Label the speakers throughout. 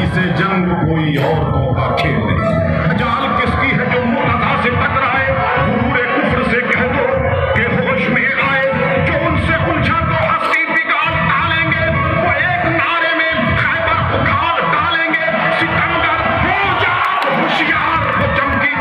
Speaker 1: से जंग कोई औरतों का खेल नहीं। जाल किसकी है जो मुर्तजा से टकराए, गुरूरे कुफ्र से कह दो कि होश में आए। जो उनसे उलझा तो हंसी बिगाड़ डालेंगे, वो एक नारे में खैबर उखाड़ डालेंगे। सितमगर हो जा होशियार, वो चमकी।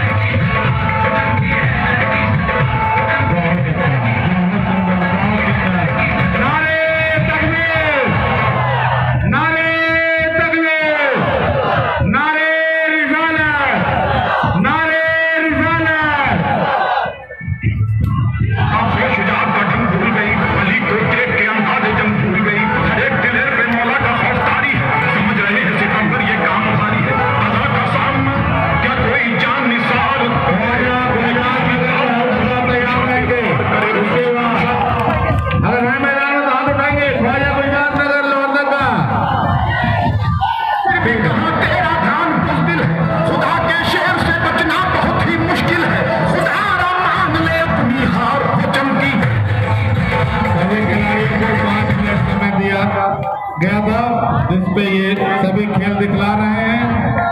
Speaker 2: गया था जिस पे ये सभी खेल दिखला रहे हैं।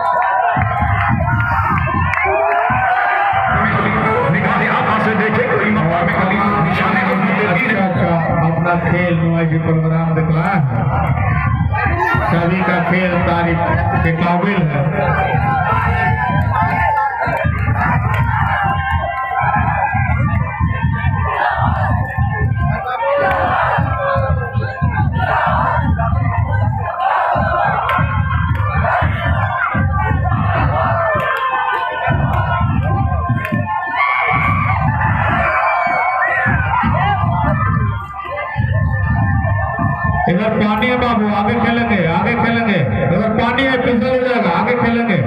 Speaker 2: अच्छा अपना खेल नुमाइशी प्रोग्राम दिखला है, सभी का खेल तारीफ के काबिल है। इधर पानी है बाबू, आगे खेलेंगे, आगे खेलेंगे। इधर पानी है, फिसल हो जाएगा, आगे खेलेंगे।